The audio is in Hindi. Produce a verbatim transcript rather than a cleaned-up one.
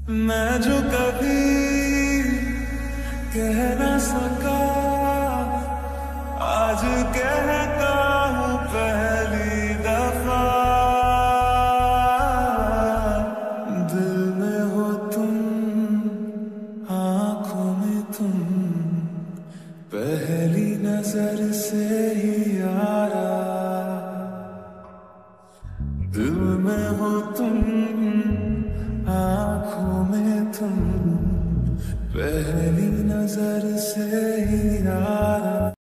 मैं जो कभी कह ना सका, आज कहता हूँ पहली दफा। दिल में हो तुम, आंखों में तुम, पहली नजर से ही यारा। दिल में हो तुम, आंखों में तुम, पहली नजर से ही यारा।